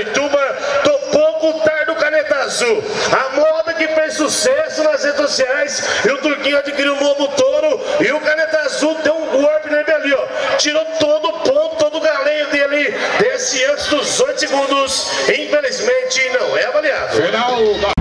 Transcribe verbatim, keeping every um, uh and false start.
Araranguaituba topou com o tar do Caneta Azul. A moda que fez sucesso nas redes sociais, e o Turquinho adquiriu um novo touro, e o Caneta Azul deu um golpe nele ali, ó. Tirou todo o ponto, todo o galeio dele, desse antes dos oito segundos. Infelizmente não é avaliado. Final da